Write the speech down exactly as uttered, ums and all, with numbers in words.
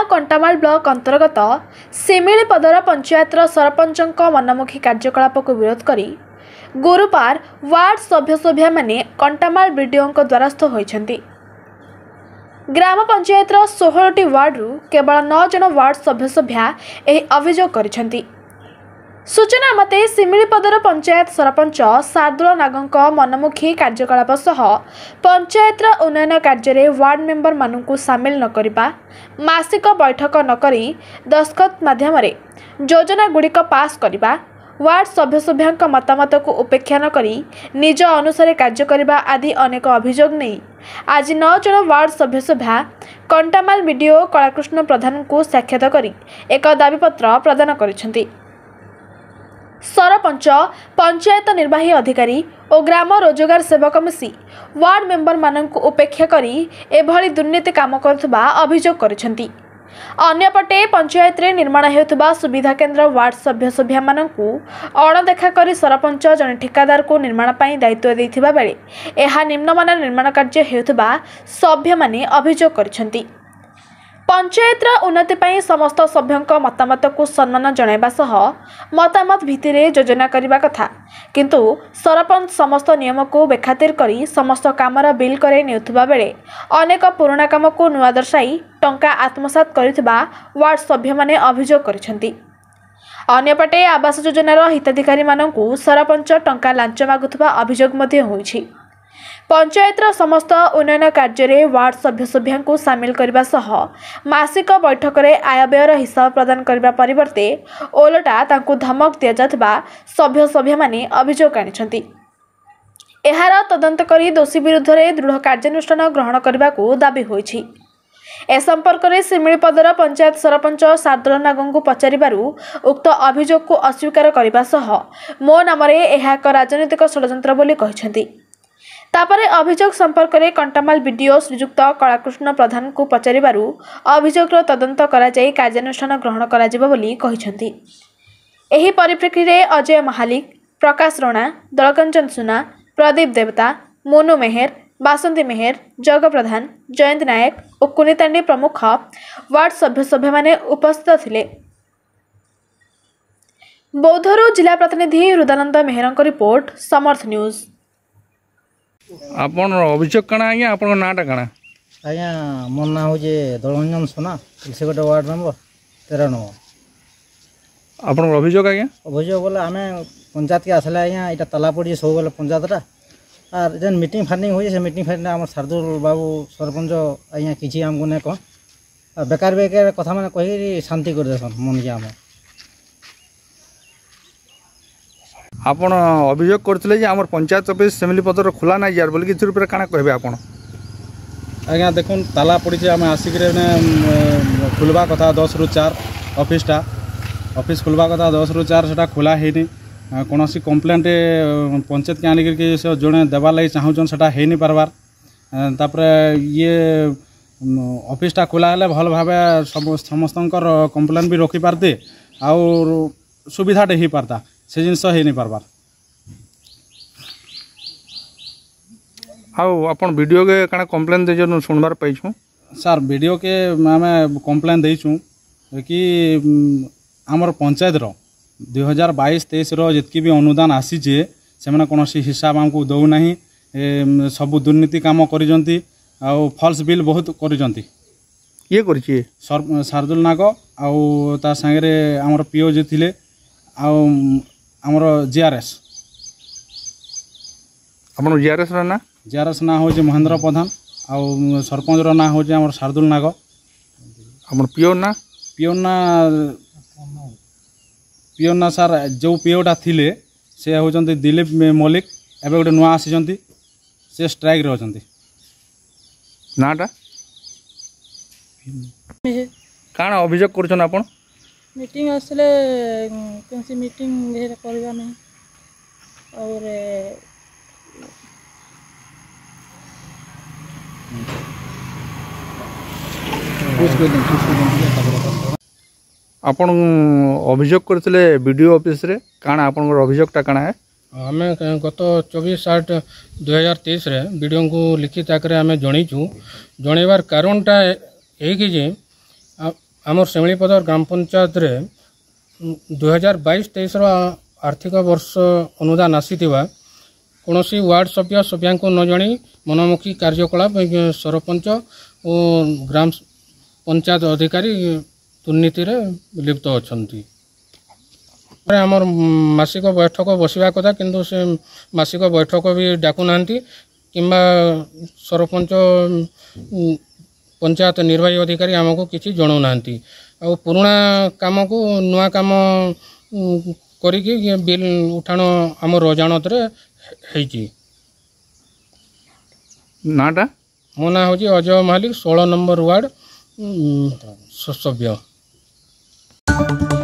Kantamal block अंतर्गत सिमिलीपदर पंचायतर सरपंच मनमुखी कार्यकलाप को विरोध करी गुरुवार वार्ड सभ्य सभ्या माने कंटामाल बीडीओ द्वारस्थ होइछन्ति। ग्राम पंचायतर सोलह टी वार्डरू केवल नौ जन वार्ड सभ्य सभ्या एही अभियोग करिछन्ति। सूचना मते सिमिलीपदर पंचायत सरपंच शार्दूल नागंक मनमुखी कार्यकलाप सह पंचायतर उन्नयन कार्य वार्ड मेंबर मानू सामिल न करिबा, मासिक बैठक न करी दस्खत माध्यम योजना गुड़िक पास करिबा, वार्ड सभ्य सभ्यांक मतामत को उपेक्षा न करी निज अनुसार कार्य करिबा आदि अनेक अभियोग नहीं आज नौ जन वार्ड सभ्य सभ्या कंटामाल बीडीओ कलाकृष्ण प्रधान को साक्षात करी एक दाबीपत्र प्रदान करिसेंति। सरपंच, पंचायत निर्वाही अधिकारी और ग्राम रोजगार सेवक मिसी वार्ड मेंबर मानक उपेक्षा करी एभली दुर्नीति काम करुवा अभियोग करिसेंति। अन्यपटे पंचायत रे निर्माण हेउथबा सुविधा केन्द्र वार्ड सभ्य सभ्या मानकु अणदेखा करी सरपंच जने ठेकादार को निर्माण पाई दायित्व देथिबा बेले एहा निम्नमान निर्माण कार्य हेउथबा सभ्य माने अभियोग करिसेंति। पंचायतर उन्नति पाई समस्त सभ्यंक मतामत को सम्मान जणाइबा सह मतामत भित्तिरे योजना करिबा कथा, किंतु सरपंच समस्त नियम को बेखातिर करी समस्त कामर बिल करे नेउथबा बेले अनेक पुराना काम को नुआ दर्शाई टंका आत्मसात करिथिबा वार्ड सभ्य माने अभियोग करिसेंति। अन्यपटे आवास योजनार हिताधिकारी मानकु सरपंच टंका लांच मागुथबा अभियोग मध्ये होइछि। पंचायतर समस्त उन्नयन कार्य वार्ड सभ्य सभ्या को सामिल करने सह मासिक बैठक में आय व्ययर हिसाब प्रदान करने परिवर्ते ओलटा तांकु धमक दि जाथिबा सभ्य सभ्य माने अभियोग आनिछन्ति। एहार तदंत करी दोषी विरुद्ध में दृढ़ कार्यानुष्ठान ग्रहण करने को दाबी होइछि। ए संपर्क में सिमिलीपदर पंचायत सरपंच शार्दूल नागंकु पचारिबारु उक्त अभियोग को अस्वीकार करने सह मो नाम यह एक राजनीतिक षड्यंत्र बोली कहिसेंति। तापरे अभियोग संपर्क में कंटामाल बीडीओ श्रीजुक्त कलाकृष्ण प्रधान को पचारिबारु अभियोगर तदंत कराई कार्यानुष्ठान ग्रहण कराजिबो बोली कहिसेंति। एही परिप्रेक्षी रे अजय महालिक, प्रकाश राणा, दलकंचन सुना, प्रदीप देवता, मोनू मेहर, बासंती मेहर, जग प्रधान, जयंत नायक और कुनितांडी प्रमुख वार्ड सभ्य सभ्य माने उपस्थित थिले। बौद्धरू जिला प्रतिनिधि हृदानंद मेहरंक रिपोर्ट, समर्थ न्यूज। आपन अभियोग कणा आज्ञा आपन नाटा कणा आज्ञा मोर ना हो जे दलरंजन सोना से गोटे वार्ड नंबर तेरह नंबर। आपन अभियोग आज्ञा अभियोग बोले आमे पंचायत के आसले आज्ञा इटा तला पड़ी सब बोले पंचायतटा आर जेन मीटिंग फाइंडिंग हो जे से मीटिंग फाइंडिंग हमर शार्दूल बाबू सरपंच आज्ञा किछि हमको ने कह बेकार बेकार कथा माने कहि शांति कर देसन मन के हम आपण अभियोग करथिले जे हमर पंचायत ऑफिस सिमिलीपदर खुला ना यार बोल कि रुपये काना कहबे आपण आज्ञा देखुन ताला पड़ी आम आसिक खुलवा कथा दस रु चार ऑफिसटा ऑफिस खुलवा कथा दस रु चार से खोला है कौन सी कम्प्लेट पंचायत के आनिक जड़े देवार लगे चाहून से है नहीं पार्बार तापर ये ऑफिसटा खोला है भल भाव समस्त कम्प्लेन भी रखी पारते आउर सुविधाटे हो पारता से जिनस है नहीं पार्बार। आउ अपन वीडियो के काना कम्प्लेन दे जो सुनबार पाइछु सर वीडियो के आम कम्प्लेन देचु कि आमर पंचायत रो दुई हजार बाईस तेईस जितकी भी अनुदान आसीचे से कौन हिसाब आमको दौना सबू दुर्नीति काम करिजंती आउ फॉल्स बिल बहुत करिजंती ये करिछि शार्दूल नाग आउ ता संगे आमर पीओ जे थिले आउ आमर जीआरएस अपन जीआरएस रा ना जीआरएस ना हो महेंद्र प्रधान आउ सरपंच ना हो शार्दूल नाग अपन पीओ ना पीओ ना पीओ ना सार जो पीओटा थिले से होचंती दिलीप मल्लिक एबे गोटे नुआ आसीचंती से स्ट्राइक रे होचंती नाटा काना अभियोग करछन आपण मीटिंग आसले कैसी मीटिंग ढेर करवा नहीं और आपण अभियोग करथिले वीडियो ऑफिस रे काना आपण अभियोगटा काना है आम गत चौबीस आठ दुई हजार तेईस वीडियो को लिखित आकार आम जनईचु जनइबार कारणटा एक जे आमर सेमिलीपदर ग्राम पंचायत रे दुई हजार बैश तेईस आर्थिक वर्ष अनुदान आसीथिबा कौनसी वार्ड सभ्य सभ्या को न जणी मनमुखी कार्यकलाप सरपंच और ग्राम पंचायत अधिकारी दुर्नीति रे लिप्त अछंती। आमर मासिक बैठक बसवा कथा किंतु से मासिक बैठक भी डाकू नांती किंबा सरपंच पंचायत निर्वाही अधिकारी आमको किसी जनाऊ नांती आ पुराना काम को नुआ काम करिकी बिल उठाण आमर अजाणत रे हेची। नाटा मो ना हूँ अजय महालिक सोलह नंबर वार्ड सभ्य।